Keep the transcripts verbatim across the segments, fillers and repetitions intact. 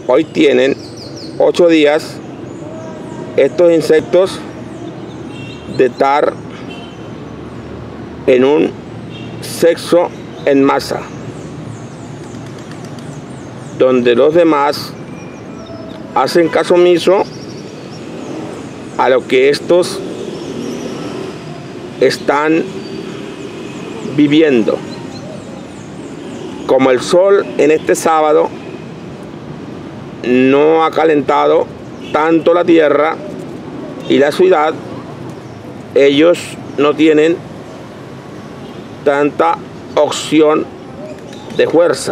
hoy tienen ocho días estos insectos de estar en un sexo en masa, donde los demás hacen caso omiso a lo que estos están viviendo. Como el sol en este sábado no ha calentado tanto la tierra y la ciudad, ellos no tienen tanta opción de fuerza.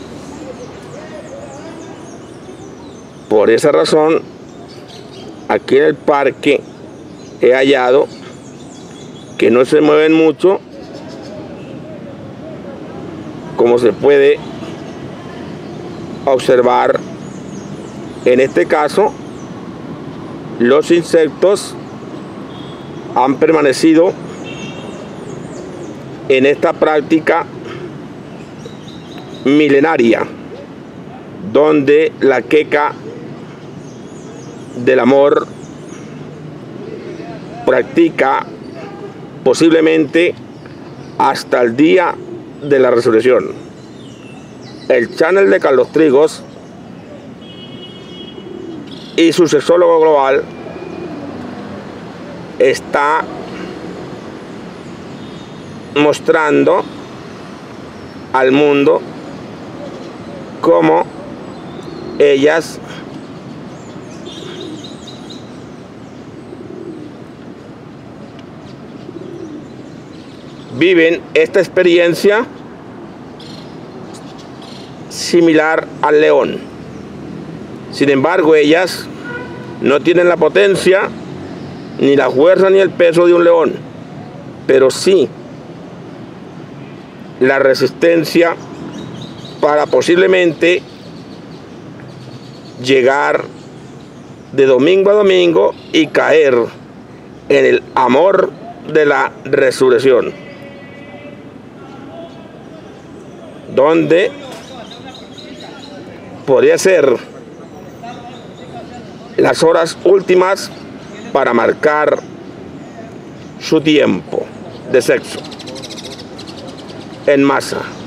Por esa razón, aquí en el parque he hallado que no se mueven mucho, como se puede observar. En este caso, los insectos han permanecido en esta práctica milenaria, donde la queca del amor practica posiblemente hasta el día de la resurrección. El channel de Carlos Trigos y su sexólogo global está mostrando al mundo cómo ellas viven esta experiencia similar al león. Sin embargo, ellas no tienen la potencia, ni la fuerza, ni el peso de un león, pero sí la resistencia para posiblemente llegar de domingo a domingo y caer en el amor de la resurrección, donde podría ser las horas últimas para marcar su tiempo de sexo en masa.